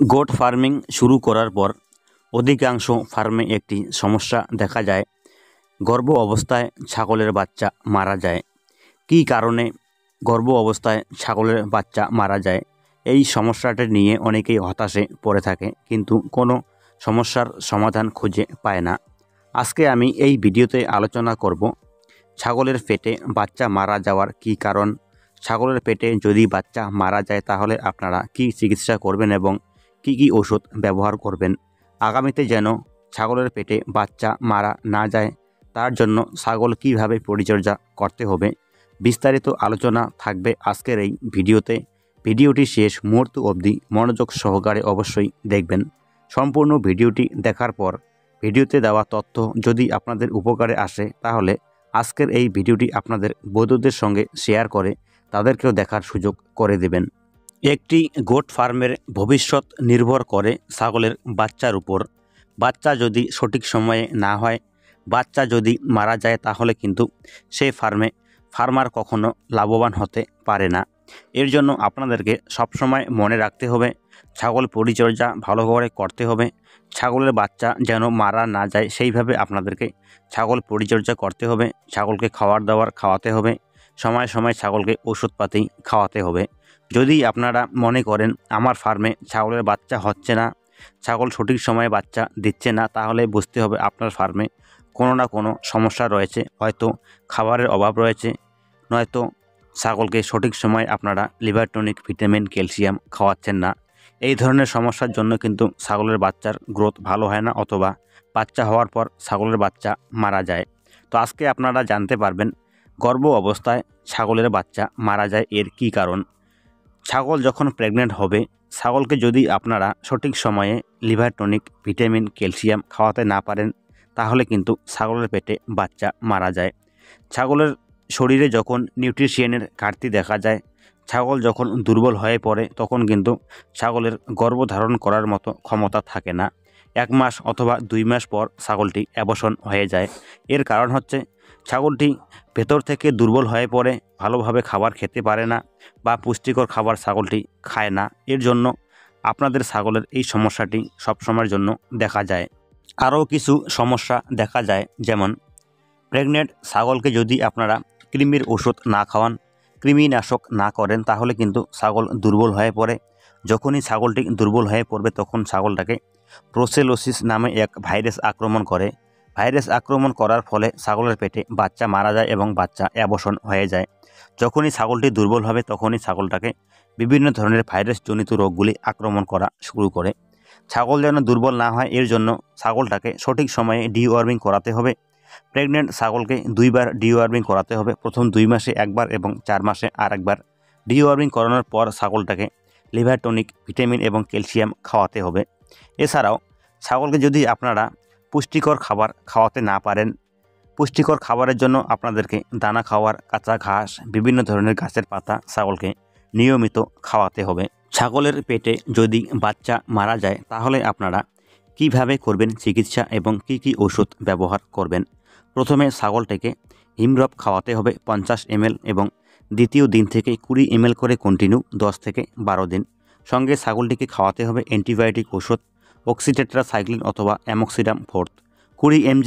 Goat farming শুরু করার পর অধিকাংশ ফার্মে একটি সমস্যা দেখা যায়। গর্ভ অবস্থায় ছাগলের বাচ্চা মারা যায়। কী কারণে গর্ভ অবস্থায় ছাগলের বাচ্চা মারা যায়, এই সমস্যাটি নিয়ে অনেকেই হতাশে পড়ে থাকে, কিন্তু কোনো সমস্যার সমাধান খুঁজে পায় না। আজকে আমি এই ভিডিওতে আলোচনা করব ছাগলের পেটে বাচ্চা মারা যাওয়ার কী কারণ, ছাগলের পেটে যদি বাচ্চা মারা যায় তাহলে আপনারা কী চিকিৎসা করবেন এবং কী কী ওষুধ ব্যবহার করবেন। আগামীতে যেন ছাগলের পেটে বাচ্চা মারা না যায় তার জন্য ছাগল কীভাবে পরিচর্যা করতে হবে, বিস্তারিত আলোচনা থাকবে আজকের এই ভিডিওতে। ভিডিওটি শেষ মুহূর্ত অবধি মনোযোগ সহকারে অবশ্যই দেখবেন। সম্পূর্ণ ভিডিওটি দেখার পর ভিডিওতে দেওয়া তথ্য যদি আপনাদের উপকারে আসে তাহলে আজকের এই ভিডিওটি আপনাদের বন্ধুদের সঙ্গে শেয়ার করে তাদেরকেও দেখার সুযোগ করে দেবেন। একটি গোট ফার্মের ভবিষ্যৎ নির্ভর করে ছাগলের বাচ্চার উপর। বাচ্চা যদি সঠিক সময়ে না হয়, বাচ্চা যদি মারা যায় তাহলে কিন্তু সেই ফার্মার কখনো লাভবান হতে পারে না। এর জন্য আপনাদেরকে সবসময় মনে রাখতে হবে ছাগল পরিচর্যা ভালো করে করতে হবে। ছাগলের বাচ্চা যেন মারা না যায় সেইভাবে আপনাদেরকে ছাগল পরিচর্যা করতে হবে। ছাগলকে খাবার দাবার খাওয়াতে হবে, সময় সময় ছাগলকে ওষুধপাতি খাওয়াতে হবে। যদি আপনারা মনে করেন আমার ফার্মে ছাগলের বাচ্চা হচ্ছে না, ছাগল সঠিক সময়ে বাচ্চা দিচ্ছে না, তাহলে বুঝতে হবে আপনার ফার্মে কোনো না কোনো সমস্যা রয়েছে। হয়তো খাবারের অভাব রয়েছে, নয়তো ছাগলকে সঠিক সময়ে আপনারা লিভার টনিক, ভিটামিন, ক্যালসিয়াম খাওয়াচ্ছেন না। এই ধরনের সমস্যার জন্য কিন্তু ছাগলের বাচ্চার গ্রোথ ভালো হয় না, অথবা বাচ্চা হওয়ার পর ছাগলের বাচ্চা মারা যায়। তো আজকে আপনারা জানতে পারবেন গর্ভ অবস্থায় ছাগলের বাচ্চা মারা যায় এর কী কারণ। ছাগল যখন প্রেগনেন্ট হবে, ছাগলকে যদি আপনারা সঠিক সময়ে লিভার টনিক, ভিটামিন, ক্যালসিয়াম খাওয়াতে না পারেন তাহলে কিন্তু ছাগলের পেটে বাচ্চা মারা যায়। ছাগলের শরীরে যখন নিউট্রিশনের ঘাটতি দেখা যায়, ছাগল যখন দুর্বল হয়ে পড়ে, তখন কিন্তু ছাগলের গর্ভধারণ করার মতো ক্ষমতা থাকে না। 1 মাস অথবা 2 মাস পর ছাগলটি অ্যাবর্শন হয়ে যায়। এর কারণ হচ্ছে ছাগলটি ভেতর থেকে দুর্বল হয়ে পড়ে, ভালোভাবে খাবার খেতে পারে না বা পুষ্টিকর খাবার ছাগলটি খায় না। এর জন্য আপনাদের ছাগলের এই সমস্যাটি সবসময়ের জন্য দেখা যায়। আরও কিছু সমস্যা দেখা যায়, যেমন প্রেগনেন্ট ছাগলকে যদি আপনারা কৃমির ওষুধ না খাওয়ান, কৃমিনাশক না করেন, তাহলে কিন্তু ছাগল দুর্বল হয়ে পড়ে। যখনই ছাগলটি দুর্বল হয়ে পড়বে তখন ছাগলটাকে ব্রুসেলোসিস নামে এক ভাইরাস আক্রমণ করে। ভাইরাস আক্রমণ করার ফলে ছাগলের পেটে বাচ্চা মারা যায় এবং বাচ্চা অ্যাবর্শন হয়ে যায়। যখনই ছাগলটি দুর্বল হবে তখনই ছাগলটাকে বিভিন্ন ধরনের ভাইরাসজনিত রোগগুলি আক্রমণ করা শুরু করে। ছাগল যেন দুর্বল না হয় এর জন্য ছাগলটাকে সঠিক সময়ে ডিওয়ার্মিং করাতে হবে। প্রেগনেন্ট ছাগলকে 2 বার ডিওয়ার্মিং করাতে হবে। প্রথম 2 মাসে 1 বার এবং 4 মাসে আরেকবার। ডিওয়ার্মিং করানোর পর ছাগলটাকে লিভার টনিক, ভিটামিন এবং ক্যালসিয়াম খাওয়াতে হবে। এছাড়াও ছাগলকে যদি আপনারা পুষ্টিকর খাবার খাওয়াতে না পারেন, পুষ্টিকর খাবারের জন্য আপনাদেরকে দানা খাওয়ার, কাঁচা ঘাস, বিভিন্ন ধরনের গাছের পাতা ছাগলকে নিয়মিত খাওয়াতে হবে। ছাগলের পেটে যদি বাচ্চা মারা যায় তাহলে আপনারা কিভাবে করবেন চিকিৎসা এবং কি কি ওষুধ ব্যবহার করবেন। প্রথমে ছাগলটাকে হিমড্রপ খাওয়াতে হবে 50 ml এবং দ্বিতীয় দিন থেকে 20 ml করে কন্টিনিউ 10 থেকে 12 দিন। সঙ্গে ছাগলটিকে খাওয়াতে হবে অ্যান্টিবায়োটিক ওষুধ অক্সিটেট্রাসাইক্লিন অথবা অ্যামোক্সিডাম ফোর্থ 20 mg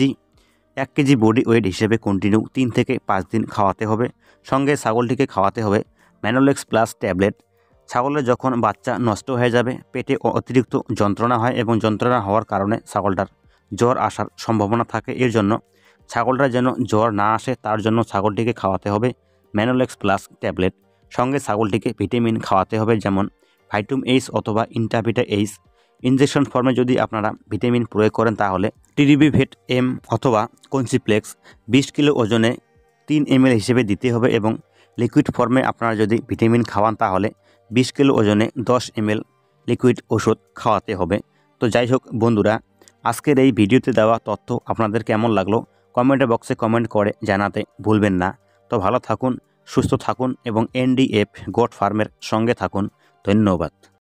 1 কেজি বডি ওয়েট হিসেবে কন্টিনিউ 3 থেকে 5 দিন খাওয়াতে হবে। সঙ্গে ছাগলটিকে খাওয়াতে হবে ম্যানোলেক্স প্লাস ট্যাবলেট। ছাগলের যখন বাচ্চা নষ্ট হয়ে যাবে, পেটে অতিরিক্ত যন্ত্রণা হয় এবং যন্ত্রণা হওয়ার কারণে ছাগলটার জ্বর আসার সম্ভাবনা থাকে। এর জন্য ছাগলটার যেন জ্বর না আসে তার জন্য ছাগলটিকে খাওয়াতে হবে ম্যানোলেক্স প্লাস ট্যাবলেট। সঙ্গে ছাগলটিকে ভিটামিন খাওয়াতে হবে, যেমন ভাইটামিন এইচ অথবা ইন্টাভিটা এইচ। ইনজেকশন ফর্মে যদি আপনারা ভিটামিন প্রয়োগ করেন তাহলে টিডিবিভেট এম অথবা কনসিপ্লেক্স 20 কিলো ওজনে 3 ml হিসেবে দিতে হবে এবং লিকুইড ফর্মে আপনারা যদি ভিটামিন খাওয়ান তাহলে 20 কিলো ওজনে 10 ml লিকুইড ওষুধ খাওয়াতে হবে। তো যাই হোক বন্ধুরা, আজকের এই ভিডিওতে দেওয়া তথ্য আপনাদের কেমন লাগলো কমেন্ট বক্সে কমেন্ট করে জানাতে ভুলবেন না। তো ভালো থাকুন, সুস্থ থাকুন এবং এনডিএফ গোট ফার্মের সঙ্গে থাকুন। ধন্যবাদ।